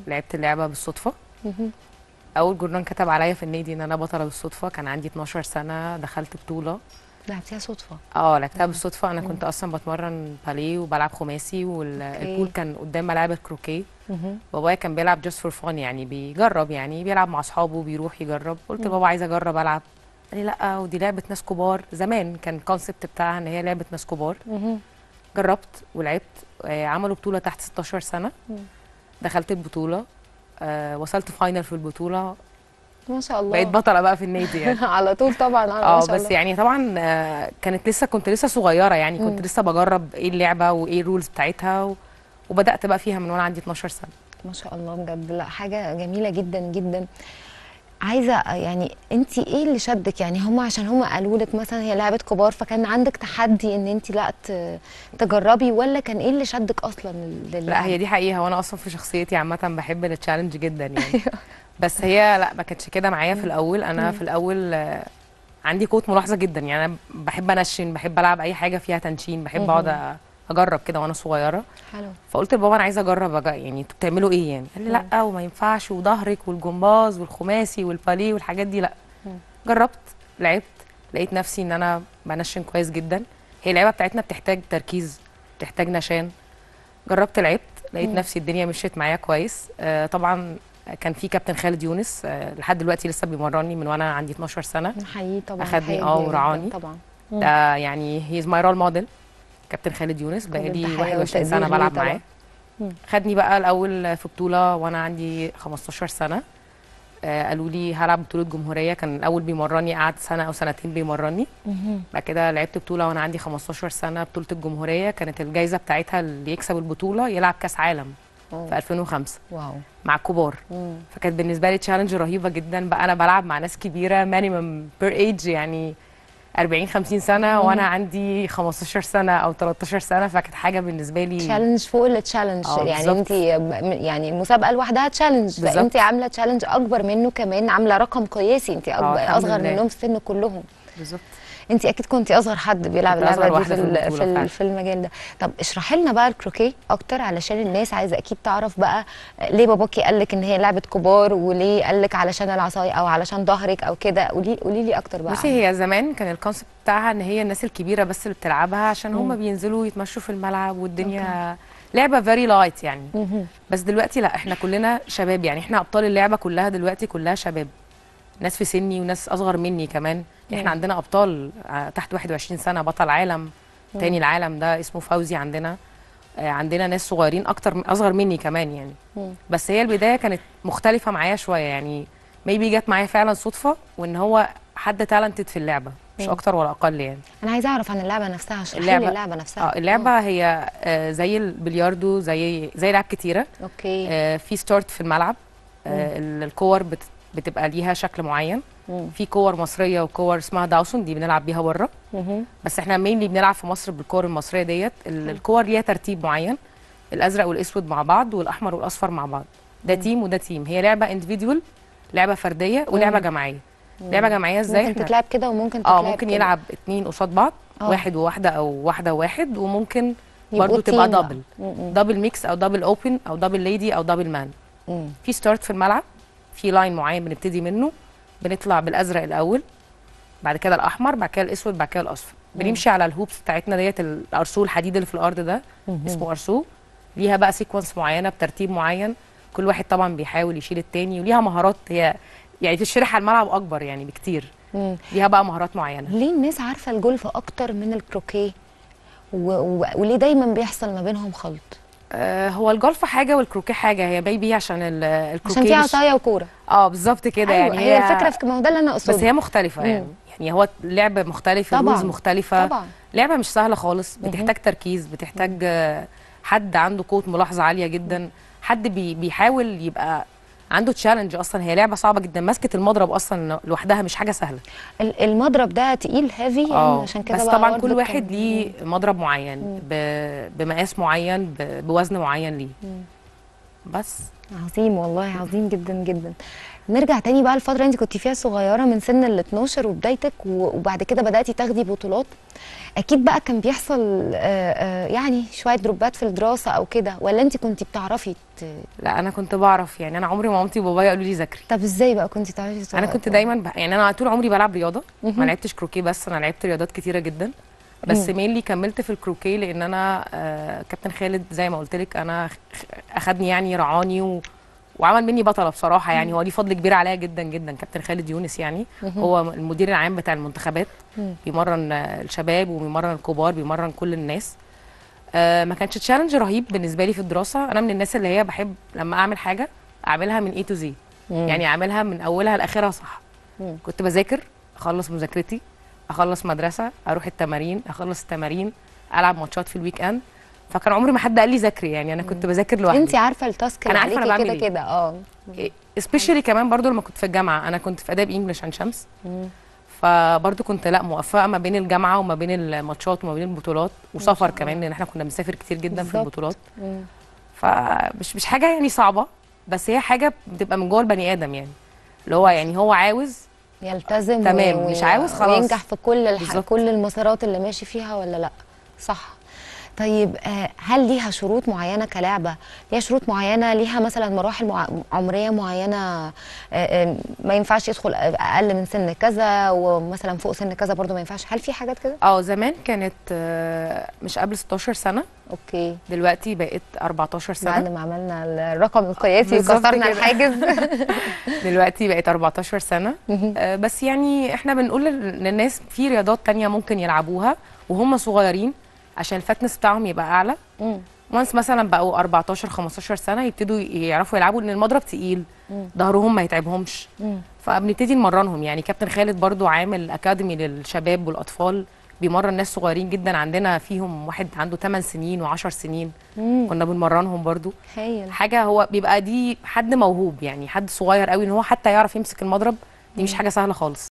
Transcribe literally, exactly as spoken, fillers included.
لعبت اللعبه بالصدفه. مهم. اول جورنان كتب عليا في النادي ان انا بطله بالصدفه، كان عندي اتناشر سنه، دخلت بطوله. لعبتيها صدفه؟ اه لعبتها بالصدفه. انا كنت اصلا بتمرن باليه وبلعب خماسي، والبول كان قدام ملاعب الكروكيه. مهم. بابايا كان بيلعب جاست فور فان، يعني بيجرب، يعني بيلعب مع اصحابه بيروح يجرب. قلت لبابا عايزه اجرب العب. قال لي لا، ودي لعبه ناس كبار. زمان كان الكونسيبت بتاعها ان هي لعبه ناس كبار. مهم. جربت ولعبت. آه عملوا بطوله تحت ستاشر سنه، دخلت البطوله. آه وصلت فاينل في البطوله. ما شاء الله. بقيت بطله بقى في النادي يعني. على طول طبعا. على ما اه شاء بس الله. يعني طبعا آه كانت لسه كنت لسه صغيره، يعني كنت مم. لسه بجرب ايه اللعبه وايه الرولز بتاعتها و... وبدات بقى فيها من وانا عندي اتناشر سنه. ما شاء الله بجد، لا حاجه جميله جدا جدا. عايزه يعني انت ايه اللي شدك؟ يعني هم عشان هم قالوا لك مثلا هي لعبه كبار فكان عندك تحدي ان انت لا ت- تجربي، ولا كان ايه اللي شدك اصلا للعبه؟ لا هي دي حقيقه، وانا اصلا في شخصيتي عامه بحب التشالنج جدا يعني. بس هي لا، ما كانتش كده معايا في الاول. انا في الاول آه، عندي قوه ملاحظه جدا، يعني انا بحب انشن، بحب العب اي حاجه فيها تنشين، بحب اقعد أ- اجرب كده وانا صغيره. حلو. فقلت لبابا انا عايزه اجرب أج... يعني انتوا بتعملوا ايه يعني؟ قال لي لا وما ينفعش، وظهرك والجمباز والخماسي والباليه والحاجات دي لا. جربت، لعبت، لقيت نفسي ان انا بنشن كويس جدا. هي اللعبه بتاعتنا بتحتاج تركيز، بتحتاج نشان. جربت، لعبت، لقيت مم. نفسي الدنيا مشيت معايا كويس. آه طبعا كان في كابتن خالد يونس، آه لحد دلوقتي لسه بيمرني من وانا عندي اتناشر سنه. نحييه طبعا. اخدني حاجة اه كبيرة ورعاني. جدا طبعا. ده يعني هيز ماي رول موديل. كابتن خالد يونس كل بقالي التحية واحد وعشرين سنه والتقدير ليه بلعب طبعا. معاه. خدني بقى الاول في بطوله وانا عندي خمستاشر سنه. آه قالوا لي هلعب بطوله جمهوريه. كان الاول بيمرني، قعد سنه او سنتين بيمرني. بعد كده لعبت بطوله وانا عندي خمستاشر سنه، بطوله الجمهوريه. كانت الجائزه بتاعتها اللي يكسب البطوله يلعب كاس عالم أوه. في ألفين وخمسة واو. مع الكبار. مم. فكانت بالنسبه لي تشالنج رهيبه جدا بقى. انا بلعب مع ناس كبيره مينيمم بير ايج، يعني أربعين خمسين سنه، وانا عندي خمستاشر سنه او تلتاشر سنه. فكانت حاجه بالنسبه لي تشالنج فوق التشالنج. اه يعني بالظبط. انت يعني المسابقه لوحدها تشالنج، فانت بالظبط. عامله تشالنج اكبر منه كمان، عامله رقم قياسي. انت اه اكبر الحمد اصغر لله. منهم في السن كلهم. بالظبط. انت اكيد كنتي اصغر حد بيلعب كنت اللعبه أصغر دي واحدة في في ال- البطولة في ال- فعلا. في المجال ده. طب اشرحي لنا بقى الكروكيه اكتر علشان الناس عايزه اكيد تعرف بقى ليه باباكي قال لك ان هي لعبه كبار، وليه قال لك علشان العصايه او علشان ظهرك او كده. قولي قولي لي اكتر بقى بصي عنها. هي زمان كان الكونسيبت بتاعها ان هي الناس الكبيره بس اللي بتلعبها، عشان هم بينزلوا يتمشوا في الملعب والدنيا أوكي. لعبه فيري لايت يعني. مهم. بس دلوقتي لا، احنا كلنا شباب، يعني احنا ابطال اللعبه كلها دلوقتي كلها شباب. ناس في سني وناس اصغر مني كمان. احنا عندنا ابطال آه، تحت واحد وعشرين سنه، بطل عالم تاني العالم ده اسمه فوزي عندنا. آه، عندنا ناس صغيرين اكتر من اصغر مني كمان يعني. مم. بس هي البدايه كانت مختلفه معايا شويه يعني. ميبي جت معايا فعلا صدفه، وان هو حد تالنتد في اللعبه مش اكتر ولا اقل يعني. انا عايزه اعرف عن اللعبه نفسها، اشرحي لي اللعبه اللعبه نفسها. اه اللعبه هي آه، زي البلياردو، زي زي لعب كتيره. اوكي. آه، في ستارت في الملعب. آه، الكور بت بتبقى ليها شكل معين. مم. في كور مصريه وكور اسمها داوسون، دي بنلعب بيها بره. مهم. بس احنا مينلي بنلعب في مصر بالكور المصريه ديت. ال- الكور ليها ترتيب معين، الازرق والاسود مع بعض والاحمر والاصفر مع بعض. ده تيم وده تيم. هي لعبه انديفيدوال، لعبه فرديه ولعبه جماعيه. لعبه جماعيه ازاي؟ ممكن احنا تتلعب كده وممكن تتلعب اه ممكن كده. يلعب اتنين قصاد بعض، آه. واحد وواحده او واحده وواحد، وممكن يبقوا برضو تبقى تيم بقى. دبل. مم. دبل ميكس او دبل اوبن او دبل ليدي او دبل مان. مم. في ستارت في الملعب، في لاين معين بنبتدي منه. بنطلع بالازرق الاول، بعد كده الاحمر، بعد كده الاسود، بعد كده الاصفر. بنمشي على الهوبس بتاعتنا ديت، الارسول الحديد اللي في الارض ده اسمه ارسول. ليها بقى سيكونس معينه بترتيب معين. كل واحد طبعا بيحاول يشيل التاني، وليها مهارات. هي يعني تشرح على الملعب اكبر يعني بكتير. مم. ليها بقى مهارات معينه. ليه الناس عارفه الجولف اكتر من الكروكيه و... و... وليه دايما بيحصل ما بينهم خلط؟ آه هو الجولف حاجه والكروكيه حاجه. هي بيبي عشان ال- الكروكيه عشان في مش- عصايه وكوره. اه بالظبط كده. أيوة، يعني هي الفكره في ما هو ده اللي انا اقصده. بس هي مختلفه مم. يعني. يعني هو لعبه مختلفه، طبعاً. الرولز مختلفه. طبعا. لعبه مش سهله خالص، بتحتاج تركيز، بتحتاج آه، حد عنده قوه ملاحظه عاليه جدا. حد بي بيحاول يبقى عنده تشالنج. اصلا هي لعبه صعبه جدا. مسكه المضرب اصلا لوحدها مش حاجه سهله. ال- المضرب ده تقيل هيفي يعني، اه عشان كده بس بقى طبعا برضه كل كان- واحد ليه مضرب معين ب- بمقاس معين ب- بوزن معين ليه. بس عظيم والله، عظيم جدا جدا. نرجع تاني بقى الفترة انت كنت فيها صغيرة من سن ال اتناشر وبدايتك، وبعد كده بدأتي تاخدي بطولات. اكيد بقى كان بيحصل آه، آه، يعني شوية دروبات في الدراسة او كده، ولا انت كنت بتعرفي ت... لا انا كنت بعرف، يعني انا عمري ما مامتي وبابايا قالوا لي ذاكري. طب ازاي بقى كنت بتعرفي ت... انا كنت دايما ب... يعني انا طول عمري بلعب رياضه، ما لعبتش كروكيه بس، انا لعبت رياضات كتيره جدا، بس مينلي كملت في الكروكيه لان انا آه كابتن خالد زي ما قلت لك انا خ- اخدني يعني رعاني و... وعمل مني بطله بصراحه، يعني هو ليه فضل كبير عليا جدا جدا. كابتن خالد يونس يعني هو المدير العام بتاع المنتخبات، بيمرن آه، الشباب وبيمرن الكبار، بيمرن كل الناس. آه ما كانش تشالنج رهيب بالنسبه لي في الدراسه، انا من الناس اللي هي بحب لما اعمل حاجه اعملها من اي تو زي، يعني اعملها من اولها لاخرها صح. مم. كنت بذاكر، اخلص مذاكرتي، اخلص مدرسه، اروح التمارين، اخلص التمارين، العب ماتشات في الويك اند. فكان عمري ما حد قال لي ذاكري، يعني انا كنت بذاكر لوحدي. انت عارفه التاسك اللي أنا عارفة أنا عليكي بعمل كده إيه. كده. اه سبيشالي كمان برضو لما كنت في الجامعه، انا كنت في اداب انجلش عين شمس، فبرضو كنت لا موفقه ما بين الجامعه وما بين الماتشات وما بين البطولات وسفر كمان، لان احنا كنا بنسافر كتير جدا بالظبط. في البطولات. مم. فمش مش حاجه يعني صعبه، بس هي حاجه بتبقى من جوه البني ادم، يعني اللي هو يعني هو عاوز يلتزم تمام، و... مش عاوز خلاص. وينجح في كل الح... بالظبط. كل المسارات اللي ماشي فيها ولا لا. صح. طيب آه، هل ليها شروط معينه كلعبه؟ ليها شروط معينه، ليها مثلا مراحل مع... عمريه معينه؟ آه، آه، ما ينفعش يدخل اقل من سن كذا، ومثلا فوق سن كذا برضو ما ينفعش؟ هل في حاجات كده؟ اه زمان كانت آه، مش قبل ستاشر سنه، اوكي. دلوقتي بقت اربعتاشر سنه بعد ما عملنا الرقم القياسي بالظبط وكسرنا كده. الحاجز. دلوقتي بقت اربعتاشر سنه. آه، بس يعني احنا بنقول للناس في رياضات تانية ممكن يلعبوها وهم صغيرين عشان الفتنس بتاعهم يبقى اعلى. مم. وانس مثلا بقوا اربعتاشر خمستاشر سنه يبتدوا يعرفوا يلعبوا، لان المضرب تقيل، ظهرهم ما يتعبهمش، مم. فبنبتدي نمرنهم. يعني كابتن خالد برضو عامل اكاديمي للشباب والاطفال، بيمرن ناس صغيرين جدا، عندنا فيهم واحد عنده ثمان سنين و10 سنين، مم. كنا بنمرنهم برضو. هايل. حاجه هو بيبقى دي حد موهوب، يعني حد صغير قوي ان هو حتى يعرف يمسك المضرب، دي مش حاجه سهله خالص.